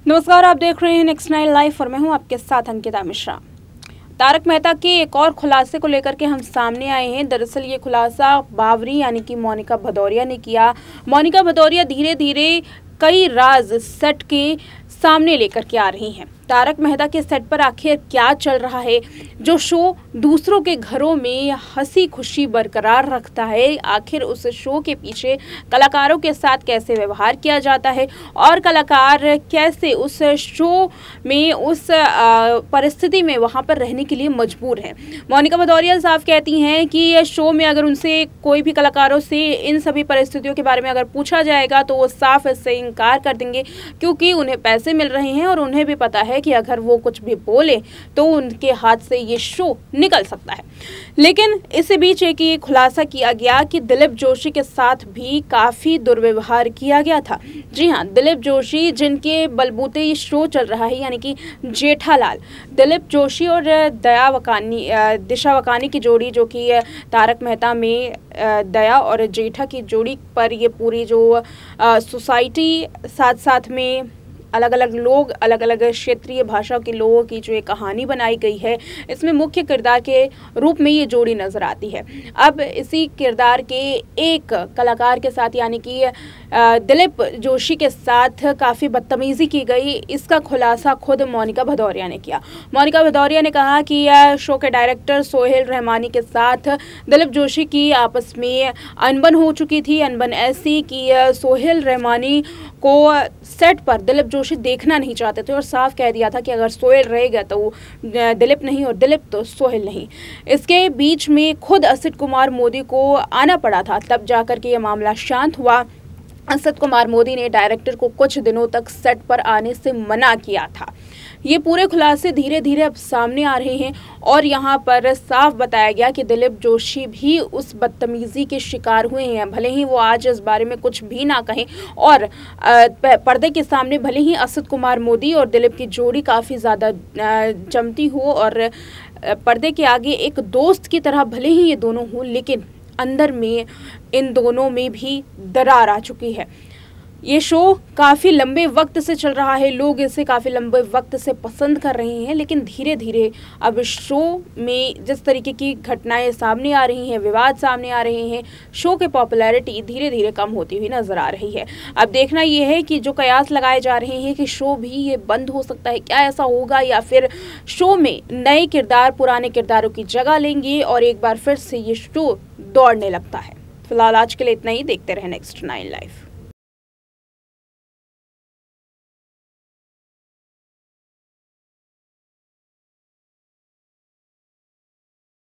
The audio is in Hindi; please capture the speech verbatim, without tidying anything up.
नमस्कार, आप देख रहे हैं नेक्स्ट नाइन लाइव और मैं हूं आपके साथ अंकिता मिश्रा। तारक मेहता के एक और खुलासे को लेकर के हम सामने आए हैं। दरअसल ये खुलासा बावरी यानी कि मोनिका भदौरिया ने किया। मोनिका भदौरिया धीरे धीरे कई राज सेट के सामने लेकर के आ रही हैं। तारक मेहता के सेट पर आखिर क्या चल रहा है, जो शो दूसरों के घरों में हंसी खुशी बरकरार रखता है, आखिर उस शो के पीछे कलाकारों के साथ कैसे व्यवहार किया जाता है और कलाकार कैसे उस शो में उस परिस्थिति में वहां पर रहने के लिए मजबूर हैं। मोनिका भदौरिया साफ कहती हैं कि शो में अगर उनसे कोई भी कलाकारों से इन सभी परिस्थितियों के बारे में अगर पूछा जाएगा तो वो साफ इससे इनकार कर देंगे, क्योंकि उन्हें पैसे मिल रहे हैं और उन्हें भी पता है कि अगर वो कुछ भी बोले तो उनके हाथ से ये शो निकल सकता है। लेकिन इसी बीच एक ये खुलासा किया गया कि दिलीप जोशी के साथ भी काफी दुर्व्यवहार किया गया था। जी हाँ, दिलीप जोशी जिनके बलबूते ये शो चल रहा है, यानी कि जेठालाल, दिलीप जोशी और दया वकानी दिशा वकानी की जोड़ी, जो कि तारक मेहता में दया और जेठा की जोड़ी पर ये पूरी जो सोसाइटी, साथ साथ में अलग अलग लोग, अलग अलग क्षेत्रीय भाषा के लोगों की जो एक कहानी बनाई गई है, इसमें मुख्य किरदार के रूप में ये जोड़ी नजर आती है। अब इसी किरदार के एक कलाकार के साथ, यानी कि दिलीप जोशी के साथ काफ़ी बदतमीज़ी की गई, इसका खुलासा खुद मोनिका भदौरिया ने किया। मोनिका भदौरिया ने कहा कि शो के डायरेक्टर सोहेल रहमानी के साथ दिलीप जोशी की आपस में अनबन हो चुकी थी। अनबन ऐसी कि सोहेल रहमानी को सेट पर दिलीप जोशी देखना नहीं चाहते थे और साफ कह दिया था कि अगर सोहेल रहेगा तो दिलीप नहीं और दिलीप तो सोहेल नहीं। इसके बीच में खुद असित कुमार मोदी को आना पड़ा था, तब जाकर के ये मामला शांत हुआ। असित कुमार मोदी ने डायरेक्टर को कुछ दिनों तक सेट पर आने से मना किया था। ये पूरे खुलासे धीरे धीरे अब सामने आ रहे हैं और यहाँ पर साफ बताया गया कि दिलीप जोशी भी उस बदतमीजी के शिकार हुए हैं। भले ही वो आज इस बारे में कुछ भी ना कहें और पर्दे के सामने भले ही असित कुमार मोदी और दिलीप की जोड़ी काफ़ी ज़्यादा जमती हो और पर्दे के आगे एक दोस्त की तरह भले ही ये दोनों हों, लेकिन अंदर में इन दोनों में भी दरार आ चुकी है। ये शो काफ़ी लंबे वक्त से चल रहा है, लोग इसे काफ़ी लंबे वक्त से पसंद कर रहे हैं, लेकिन धीरे धीरे अब शो में जिस तरीके की घटनाएं सामने आ रही हैं, विवाद सामने आ रहे हैं, शो की पॉपुलैरिटी धीरे धीरे कम होती हुई नजर आ रही है। अब देखना ये है कि जो कयास लगाए जा रहे हैं कि शो भी ये बंद हो सकता है, क्या ऐसा होगा या फिर शो में नए किरदार पुराने किरदारों की जगह लेंगे और एक बार फिर से ये शो दौड़ने लगता है। फिलहाल आज के लिए इतना ही। देखते रहे नेक्स्ट नाइन लाइव।